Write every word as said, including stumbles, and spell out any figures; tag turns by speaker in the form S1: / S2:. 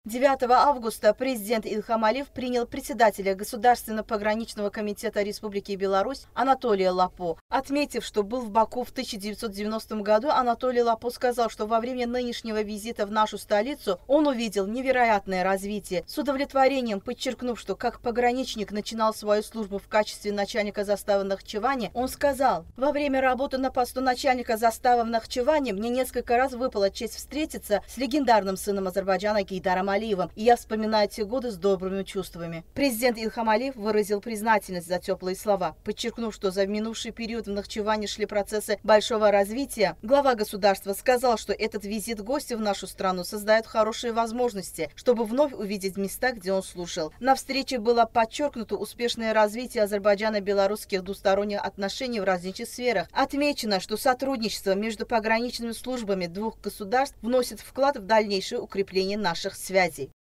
S1: девятого августа президент Ильхам Алиев принял председателя Государственного пограничного комитета Республики Беларусь Анатолия Лапо. Отметив, что был в Баку в тысяча девятьсот девяностом году, Анатолий Лапо сказал, что во время нынешнего визита в нашу столицу он увидел невероятное развитие. С удовлетворением подчеркнув, что как пограничник начинал свою службу в качестве начальника заставы в Нахчеване, он сказал: «Во время работы на посту начальника заставы в Нахчеване мне несколько раз выпала честь встретиться с легендарным сыном Азербайджана Гейдаром Алиевым, и я вспоминаю те годы с добрыми чувствами». Президент Ильхам Алиев выразил признательность за теплые слова, подчеркнув, что за минувший период в Нахчеване шли процессы большого развития. Глава государства сказал, что этот визит гостя в нашу страну создает хорошие возможности, чтобы вновь увидеть места, где он служил. На встрече было подчеркнуто успешное развитие Азербайджана-белорусских двусторонних отношений в различных сферах. Отмечено, что сотрудничество между пограничными службами двух государств вносит вклад в дальнейшее укрепление наших связей.